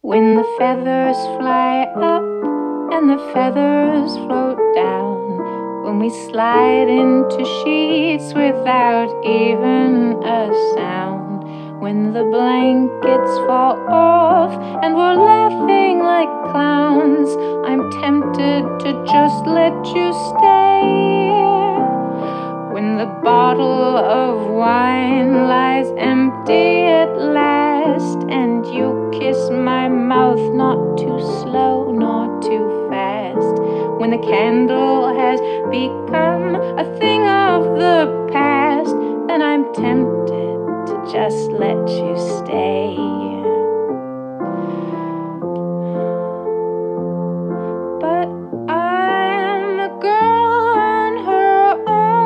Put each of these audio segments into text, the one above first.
When the feathers fly up and the feathers float down, when we slide into sheets without even a sound, when the blankets fall off and we're laughing like clowns, I'm tempted to just let you stay. When the bottle of wine lies empty at last, and you kiss my mouth not too slow, not too fast. When the candle has become a thing of the past, then I'm tempted to just let you stay. But I'm a girl on her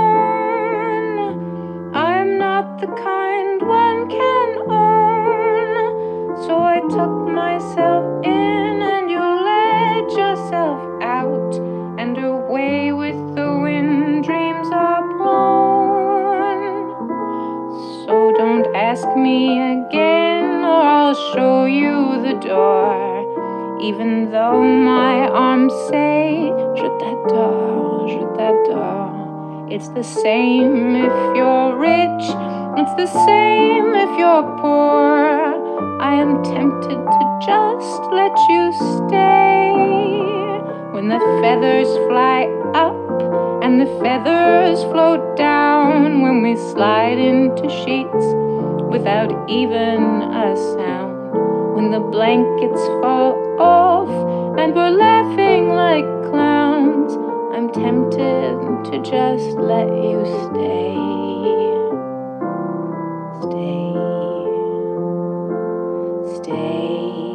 own. I'm not the kind one can own. So I tuck myself in and you let yourself out, and away with the wind dreams are blown. So don't ask me again or I'll show you the door. Even though my arms say, je t'adore, je t'adore. It's the same if you're rich, it's the same if you're poor. I am tempted to just let you stay. When the feathers fly up and the feathers float down, when we slide into sheets without even a sound, when the blankets fall off and we're laughing like clowns, I'm tempted to just let you stay. Stay. Stay.